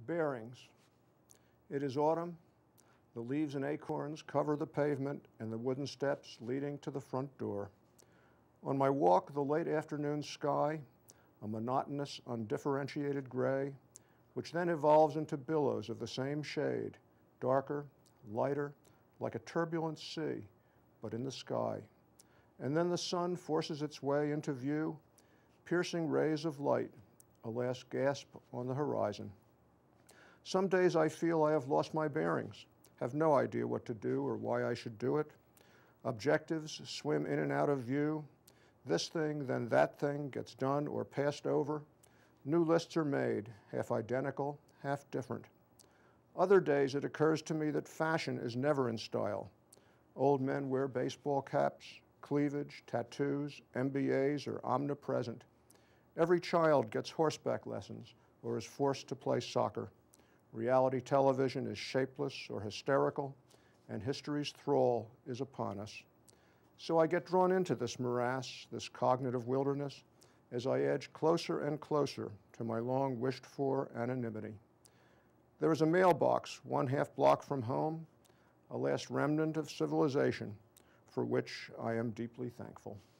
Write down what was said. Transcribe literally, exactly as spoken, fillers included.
Bearings. It is autumn. The leaves and acorns cover the pavement and the wooden steps leading to the front door. On my walk, the late afternoon sky, a monotonous, undifferentiated gray, which then evolves into billows of the same shade, darker, lighter, like a turbulent sea, but in the sky. And then the sun forces its way into view, piercing rays of light, a last gasp on the horizon. Some days I feel I have lost my bearings, have no idea what to do or why I should do it. Objectives swim in and out of view. This thing, then that thing gets done or passed over. New lists are made, half identical, half different. Other days it occurs to me that fashion is never in style. Old men wear baseball caps, cleavage, tattoos, M B As are omnipresent. Every child gets horseback lessons or is forced to play soccer. Reality television is shapeless or hysterical, and history's thrall is upon us. So I get drawn into this morass, this cognitive wilderness, as I edge closer and closer to my long wished-for anonymity. There is a mailbox one half block from home, a last remnant of civilization, for which I am deeply thankful.